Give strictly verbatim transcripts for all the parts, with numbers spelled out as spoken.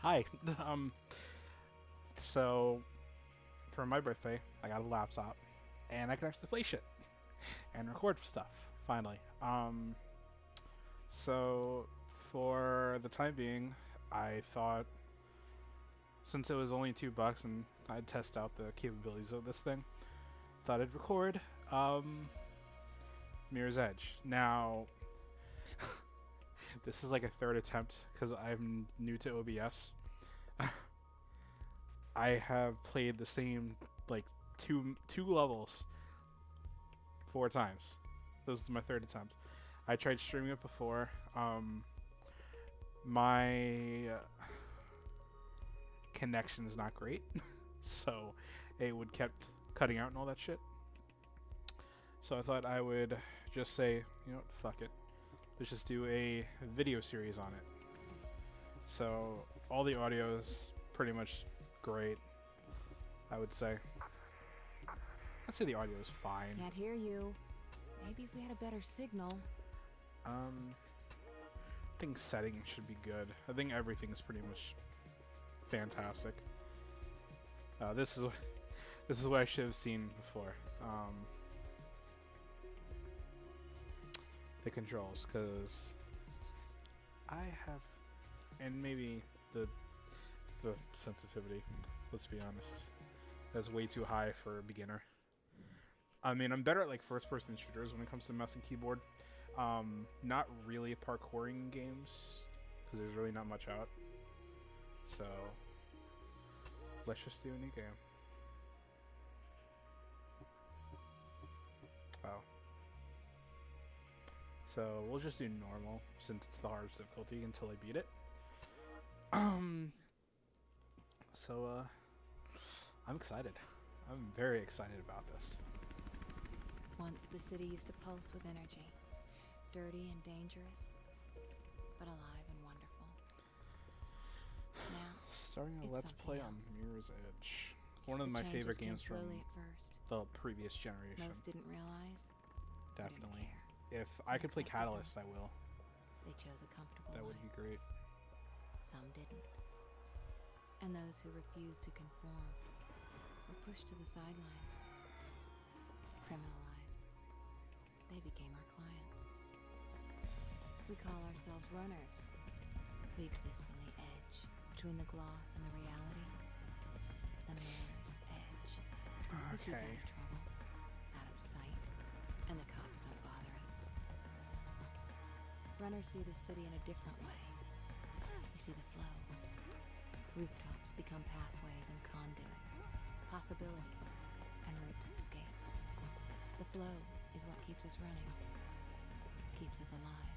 Hi. um, so, for my birthday, I got a laptop, and I can actually play shit and record stuff. Finally. Um, so for the time being, I thought, since it was only two bucks and I'd test out the capabilities of this thing, thought I'd record um, Mirror's Edge. Now, this is like a third attempt because I'm new to O B S. I have played the same like two two levels four times. This is my third attempt. I tried streaming it before. Um, my uh, connection is not great, so it would kept cutting out and all that shit. So I thought I would just say, you know what, fuck it. Let's just do a video series on it. So all the audio is pretty much great, I would say. I'd say the audio is fine. Can't hear you. Maybe if we had a better signal. Um, I think settings should be good. I think everything's pretty much fantastic. Uh, this is what this is what I should have seen before. Um, the controls, because I have, and maybe the the sensitivity. Let's be honest, that's way too high for a beginner. I mean, I'm better at like first-person shooters when it comes to mouse and keyboard. Um, not really parkouring games, because there's really not much out. So, let's just do a new game. Oh. So, we'll just do normal, since it's the hardest difficulty until I beat it. Um. So, uh, I'm excited. I'm very excited about this. Once the city used to pulse with energy. Dirty and dangerous, but alive and wonderful. Now, starting a Let's Play on Mirror's Edge. One of the my favorite games from at first. the previous generation. Most didn't realize. Definitely. Didn't If I could play Catalyst, I will. They chose a comfortable That would life. be great. Some didn't. And those who refused to conform were pushed to the sidelines. Criminalized. They became our clients. We call ourselves runners. We exist on the edge, between the gloss and the reality. The mirror's edge. We keep out Okay. of trouble, out of sight, and the cops don't bother us. Runners see the city in a different way. We see the flow. Rooftops become pathways and conduits, possibilities, and routes to escape. The flow is what keeps us running, keeps us alive.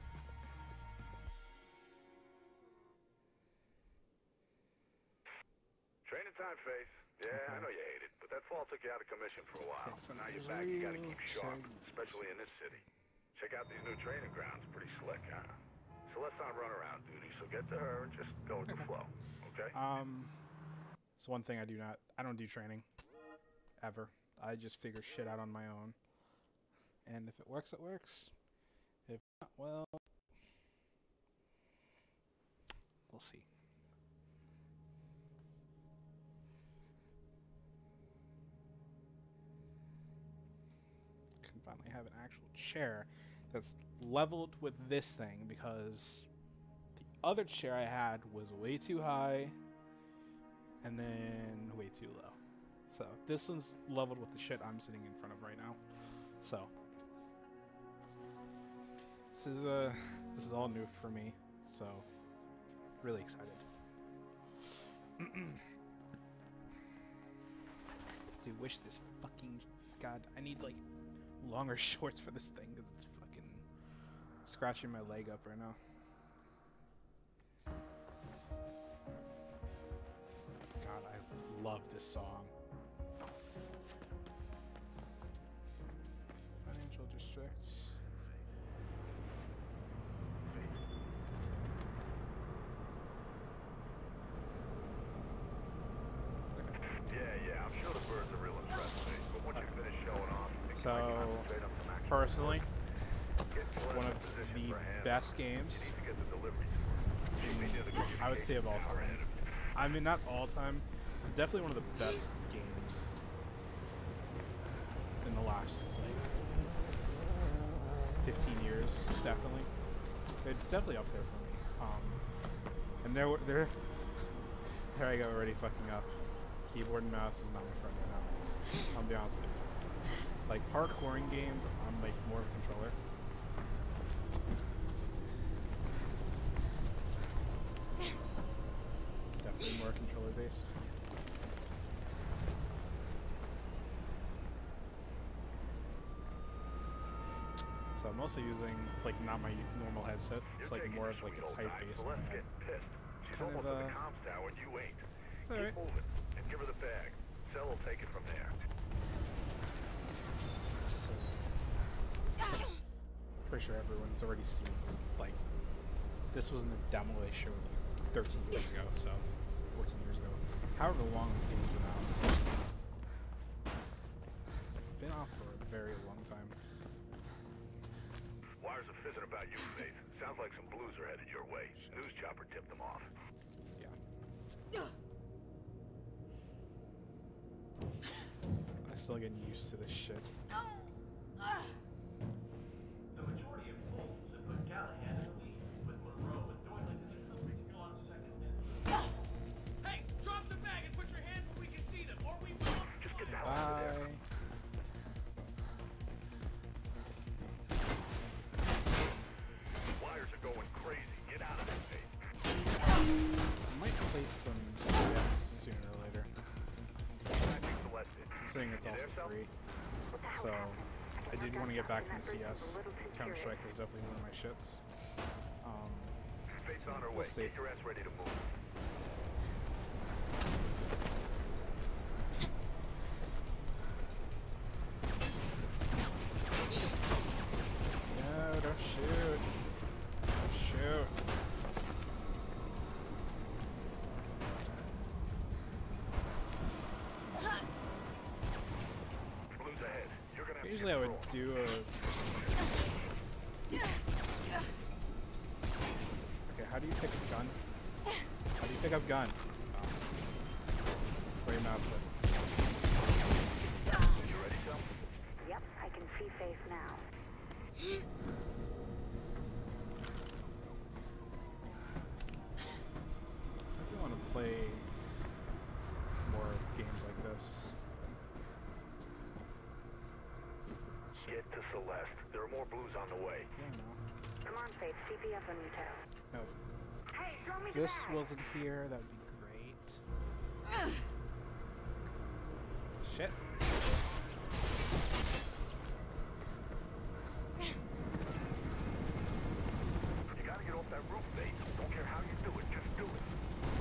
Training time, Face. Yeah, Okay. I know you hate it, but that fall took you out of commission for a while. Okay, so now you're there's back, you gotta real keep sharp, segments. especially in this city. Check out these new training grounds, pretty slick, huh? Celeste's on runaround duty, so get to her and just go with the flow, okay? Um, it's one thing I do not. I don't do training. Ever. I just figure shit out on my own. And if it works, it works. If not, well, we'll see. Can finally have an actual chair that's leveled with this thing, because the other chair I had was way too high and then way too low. So this one's leveled with the shit I'm sitting in front of right now. So this is uh this is all new for me. So really excited. Dude, wish this fucking God. I need like longer shorts for this thing because it's fucking scratching my leg up right now. God, I love this song. Financial districts. Yeah, yeah, I'm sure the birds are real impressed, Face, but once you finish showing off, you think So, you might concentrate on some actual personally, Get Glenn one in of position the for a hand. best You games need to get the delivery to her. She needs the I would say of all communication time. power ahead of you. I mean, not all time. Definitely one of the best games in the last like fifteen years. Definitely, it's definitely up there for me. Um, and there, were- there, there I go already fucking up. Keyboard and mouse is not my friend right now. I'll be honest with you. Like parkouring games, I'm like more of a controller. Definitely more controller based. So I'm also using like not my normal headset. It's like more of like a tight bass in my head. It's kind of uh, it's alright. And give her the bag. Cell will take it from there. So, pretty sure everyone's already seen this. Like, this was in the demo they showed like thirteen years ago, so fourteen years ago. However long this game's been out. It's been out for a very long time. Wires are fizzing about you, Faith. Sounds like some blues are headed your way. News chopper tipped them off. Yeah. I'm still getting used to this shit. The majority of polls have put Callahan in the lead, with Monroe and Doyle until still on second. Hey, drop the bag and put your hands where we can see them, or we will. Just get the hell out of there. Bye. Wires are going crazy. Get out of there, Faith. I might play some C S sooner or later. Matching Celeste. Considering it's You also there, Sal? free. So, I did want to get back into C S. Counter-Strike was definitely one of my shits. Um, Faith's on her We'll way. see. Get your ass ready to move. no, don't shoot. Don't shoot. Blues ahead. You're gonna have to Usually I get would control. do a... Okay, how do you pick up gun? How do you pick up gun? Oh. Where your mouse with? You ready, Sal? Yep, I can see Faith now. If you want to play more of games like this. Shit. Get to Celeste. There are more blues on the way. Yeah, no. Come on, Faith, C P F on your tail. No. Hey, throw me If the this bag. wasn't here, that would be great. Shit. You gotta get off that roof, Faith. Don't care how you do it. Just do it.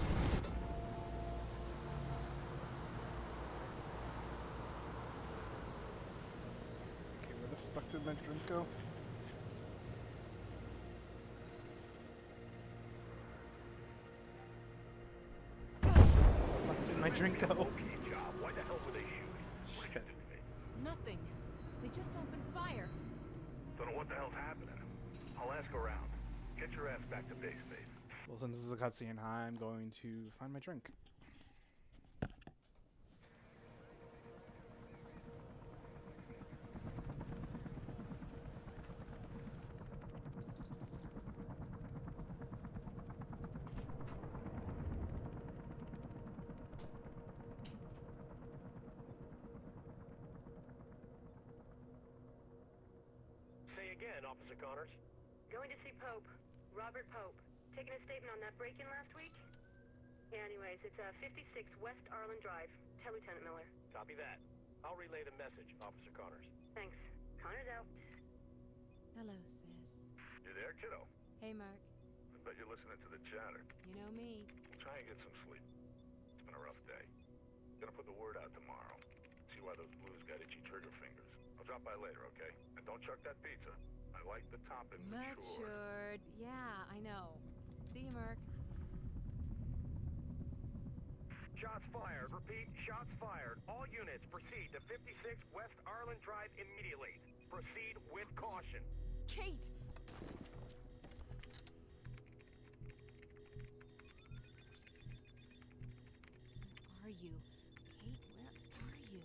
Okay, where the fuck did my drink go? Fuck did my drink go? Okay, job. Why the hell were they shooting? Shit. Nothing. They just opened fire. Don't know what the hell's happening. I'll ask around. Get your ass back to base, Faith. Well, since this is a cutscene, I'm going to find my drink. Say again, Officer Connors. Going to see Pope. Robert Pope. Taking a statement on that break-in last week? Anyways, it's uh, fifty-six West Arlen Drive. Tell Lieutenant Miller. Copy that. I'll relay the message, Officer Connors. Thanks. Connor's out. Hello, sis. You there, kiddo? Hey, Mark. I bet you're listening to the chatter. You know me. Try and get some sleep. It's been a rough day. Gonna put the word out tomorrow. See why those blues got itchy trigger fingers. I'll drop by later, okay? And don't chuck that pizza. I like the topping matured. Matured. Yeah, I know. See you, Mark. Shots fired. Repeat, shots fired. All units proceed to fifty-six West Arlen Drive immediately. Proceed with caution. Kate! are you? Kate, where are you?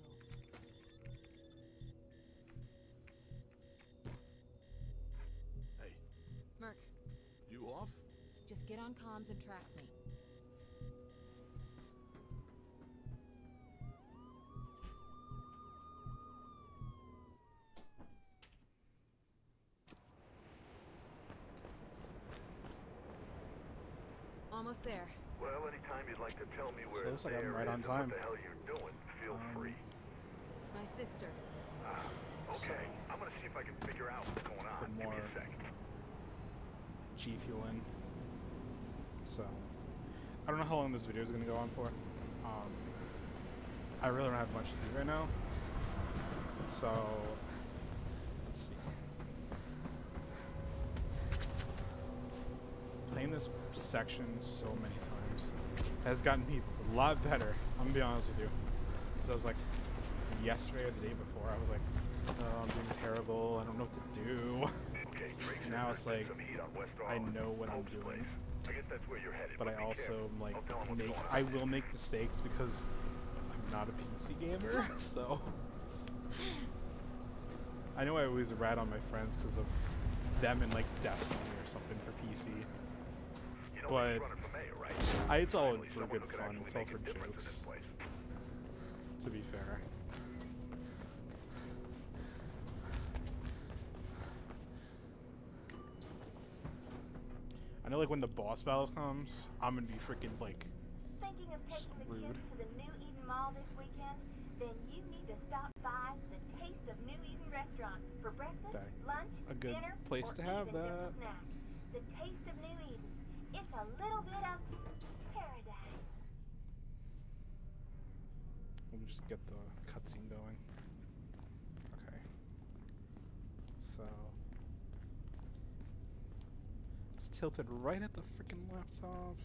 Hey, Merc, you off? just get on comms and track me. Almost there. Well, anytime you'd like to tell me where So it looks like I'm there right is on and time. what the hell you're doing, feel Um, free. It's my sister. Ah, so- okay, I'm gonna see if I can figure out what's going on. Put Give me more- a second. G Fuel in. So, I don't know how long this video is going to go on for. Um, I really don't have much to do right now. So, let's see. Playing this section so many times has gotten me a lot better. I'm gonna be honest with you. Because I was like, yesterday or the day before, I was like, oh, I'm doing terrible. I don't know what to do. Okay, Drake Now said it's there's like, some heat on West I Arlen, know what I'm Pope's doing. place. I guess that's where you're headed. But I be also careful. like I'll tell 'em what's make going on. I will make mistakes because I'm not a P C gamer. So I know I always rat on my friends because of them and like Destiny or something for P C. You know but who's running for mayor, right? I, it's all Finally, for someone good who could fun. actually It's all make a for difference in this jokes. place. To be fair. I know like when the boss battle comes, I'm gonna be freaking like Thinking of taking the Screwed. kids to the New Eden Mall this weekend? Then you need to stop by the Taste of New Eden restaurant for breakfast, That lunch, a good dinner, place or to have even just a that. snack. The Taste of New Eden. It's a little bit of paradise. Let me just get the cutscene going. Okay. So just tilted right at the freaking laptop.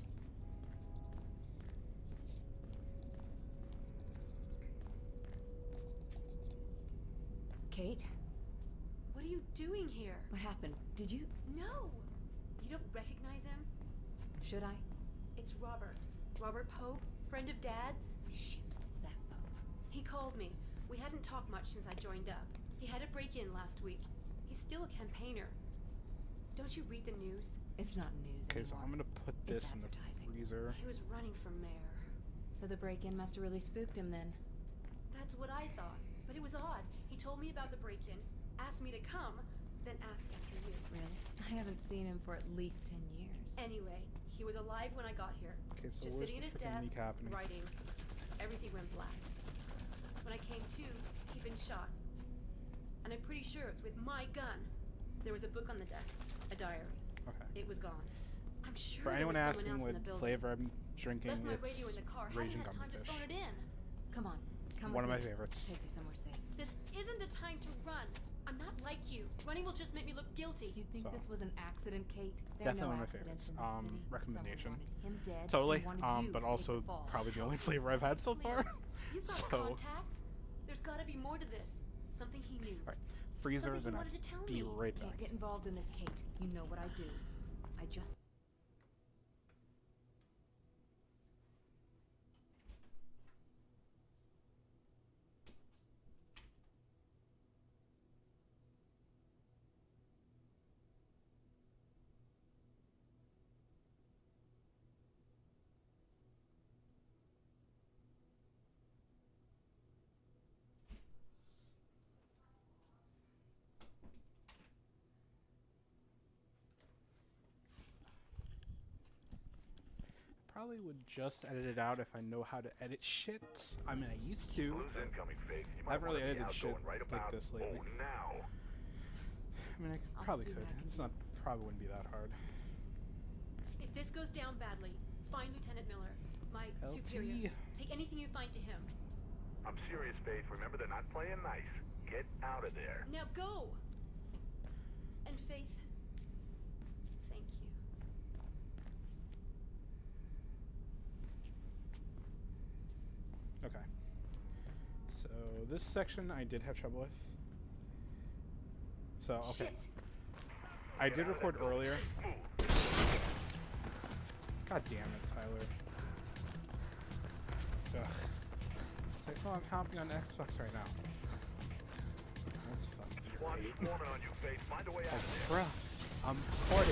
Kate, What are you doing here? what happened? Did you? No! You don't recognize him? Should I? It's Robert. Robert Pope, friend of Dad's. Shit, that Pope. He called me. We hadn't talked much since I joined up. He had a break-in last week. He's still a campaigner. Don't you read the news? It's not news Okay, so anymore. I'm gonna put It's this in the advertising. freezer. He was running for mayor. So the break-in must have really spooked him then. That's what I thought. But it was odd. He told me about the break-in, asked me to come, then asked after you. Really? I haven't seen him for at least ten years. Anyway, he was alive when I got here. Okay, so Just where's sitting the at his freaking desk, leak happening? writing. Everything went black. When I came to, he'd been shot. And I'm pretty sure it's with my gun. There was a book on the desk, a diary. Okay. It was gone. I'm sure For there anyone was asking someone else what in the building. flavor I'm drinking, Left my radio it's in the car. Raging Hadn't had Gummy time Fish. to phone it in. Come on, come One of with my me. favorites. Take you somewhere safe. This isn't the time to run. I'm not like you. Running will just make me look guilty. You think So- this was an accident, Kate? There Definitely are no one of my accidents favorites. in this Um, city. recommendation. Someone wanted him dead Totally. and wanted Um, you but to take also the fall. probably the only flavor I've had so far. You've got So, contacts. There's got to be more to this. Something he knew. alright, freezer, Something he then I'll wanted to tell be me. right Can't back. get involved in this, Kate. You know what I do. I just... Probably would just edit it out if I know how to edit shit. I mean, I used to. Blue's incoming, Faith. You I might haven't really wanna be edited out shit going right like about, this lately. Oh, now. I mean, I I'll probably see could. what I can It's do. not. Probably wouldn't be that hard. If this goes down badly, find Lieutenant Miller, my L T. superior. Take anything you find to him. I'm serious, Faith. Remember, they're not playing nice. Get out of there. Now go! And Faith, thank you. Okay. So this section I did have trouble with. So okay, Shit! I did record earlier. God damn it, Tyler. Ugh. Oh, I'm hopping on Xbox right now. That's fucking Squad's great. swarming on you, Faith. Find a way out of Oh, there. bruh. I'm recording.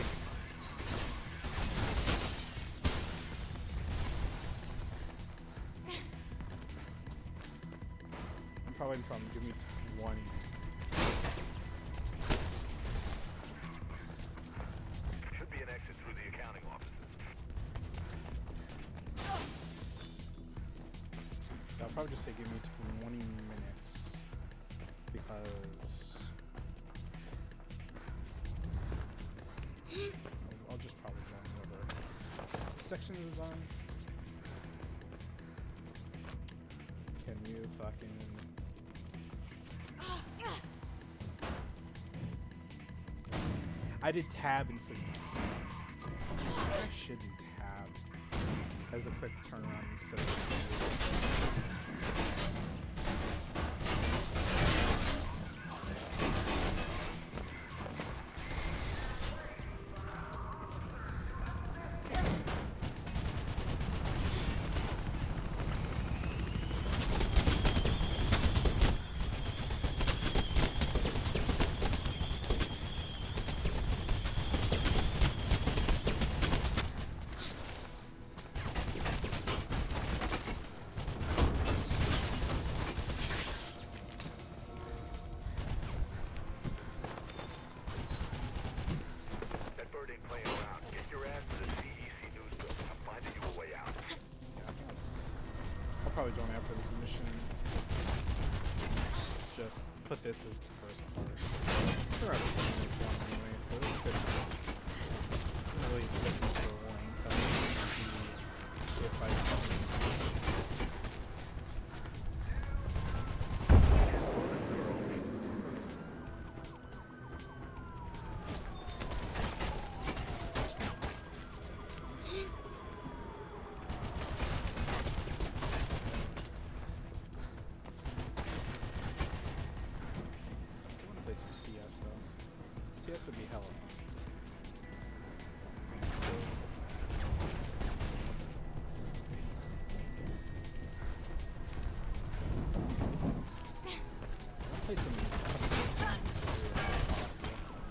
I'm probably gonna tell him, give me twenty. Should be an exit through the accounting offices. I'll probably just say give me twenty minutes. Because... I'll, I'll just probably join whatever section is on. Can you fucking... I did tab instead of... I should do tab as a quick turnaround instead of... That bird ain't playing around. Get your ass to the C E C news building. I'm finding you a way out. Yeah, I think I'll, I'll probably join after this mission. Just put this as the first part. We're at twenty minutes long anyway, so it's good enough. I'm really looking for length. I want to see if I can. I want to play some C S though. C S would be hella fun. I'll play some customers games too if possible.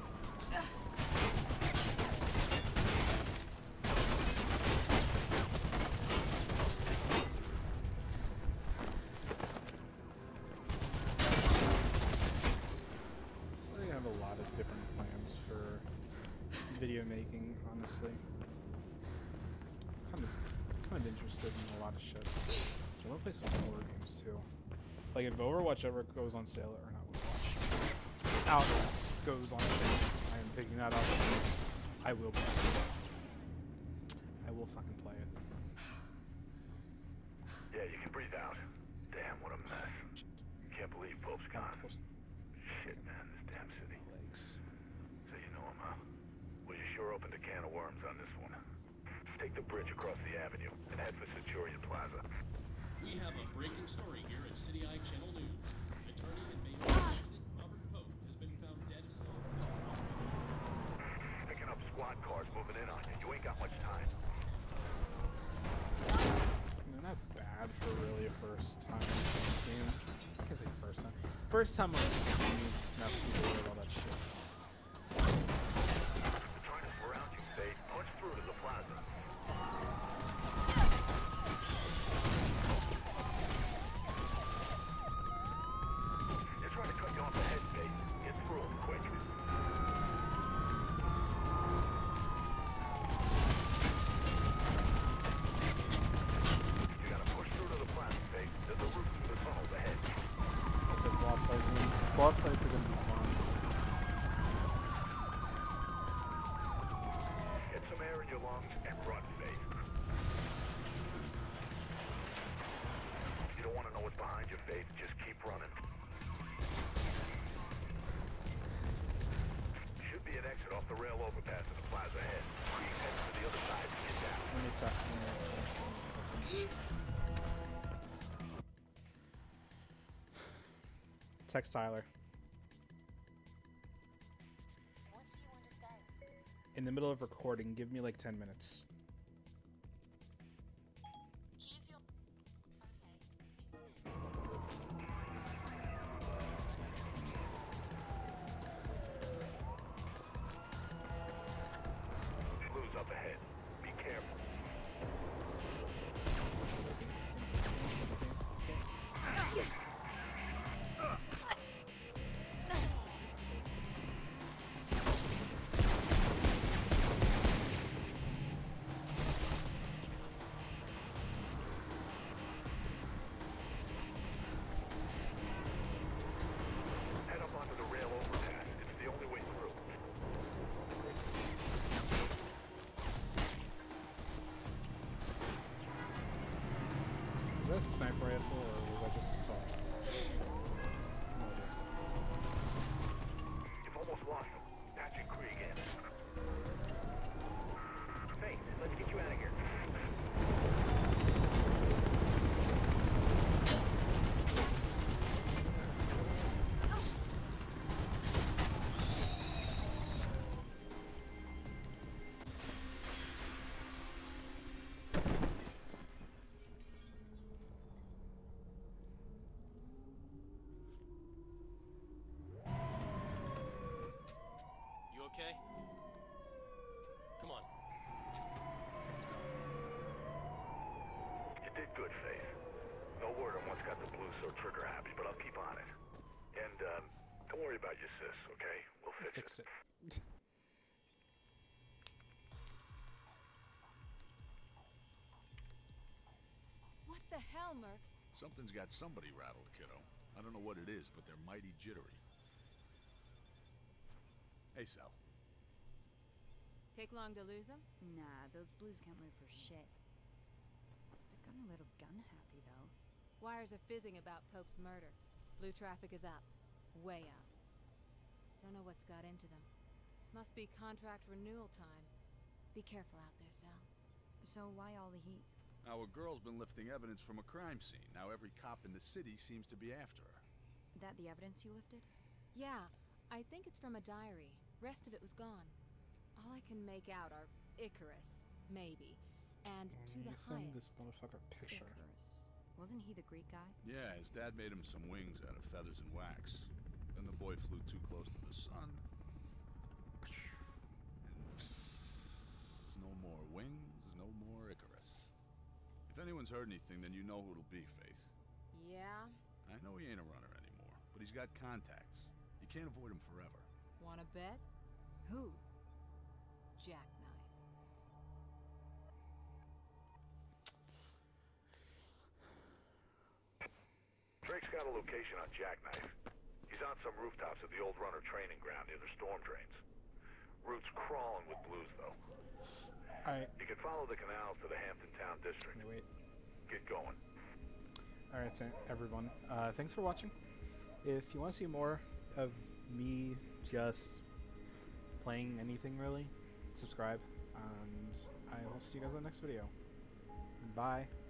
So I have a lot of different plans for video making, honestly. Kind of, kind of interested in a lot of shit. I want to play some horror games too. Like if Overwatch ever goes on sale, or not Overwatch, Outlast goes on sale, I am picking that up. I will play it. I will fucking play it. Yeah, you can breathe out. Damn, what a mess. Can't believe Pope's gone. Close Shit, man, this damn city. legs. So you know him, huh? Well, you sure opened a can of worms on this one. Take the bridge across the avenue and head for Centurion Plaza. We have a breaking story here at City Eye Channel News. Attorney and Mayor President Robert Pope has been found dead in his office. Picking up squad cars moving in on you. You ain't got much time. They're not bad for really a first time game. I can't say first time. First time on a game, not people with all that shit. Trying to surround you, Faith. Punch through to the plaza. They're trying to cut you off the head, Faith. Get through them quick. You gotta push through to the plaza, Faith. There's a roof through the tunnel ahead. I said boss fights. I mean, boss fights are gonna be fun. Get some air in your lungs and run, Faith. You don't want to know what's behind you, Faith. Just keep running. Should be an exit off the rail overpass in the plaza ahead. Please head to the other side to get down. Let me test them real quick. One second. Text Tyler. What do you want to say? In the middle of recording, give me like ten minutes. Here's your... Okay. Is that a sniper rifle or was that just assault? No idea. You've almost lost him. Patrick Krieg in. Hey, let's get you out of here. You okay? Come on. Let's go. You did good, Faith. No word on what's got the Blues so trigger happy, but I'll keep on it. And, um, don't worry about your sis, okay? We'll fix, Fix it. What the hell, Merc? Something's got somebody rattled, kiddo. I don't know what it is, but they're mighty jittery. Hey, Sal. Take long to lose him? Nah, those Blues can't move for shit. They've gotten a little gun happy, though. Wires are fizzing about Pope's murder. Blue traffic is up. Way up. Don't know what's got into them. Must be contract renewal time. Be careful out there, Sal. So why all the heat? Our girl's been lifting evidence from a crime scene. Now every cop in the city seems to be after her. That the evidence you lifted? Yeah, I think it's from a diary. Rest of it was gone. All I can make out are Icarus, maybe, and to the Send highest. this motherfucker a picture. Icarus. Wasn't he the Greek guy? Yeah, his dad made him some wings out of feathers and wax. Then the boy flew too close to the sun. And psst, no more wings, no more Icarus. If anyone's heard anything, then you know who it'll be, Faith. Yeah? I know he ain't a runner anymore, but he's got contacts. You can't avoid him forever. Wanna bet? Who? Jackknife. Drake's got a location on Jackknife. He's on some rooftops at the old runner training ground near the storm drains. Route's crawling with Blues, though. Alright. You can follow the canals to the Hampton Town District. Wait. Get going. Alright, th everyone. Uh, thanks for watching. If you want to see more of me just playing anything really, subscribe. And I will see you guys in the next video. Bye.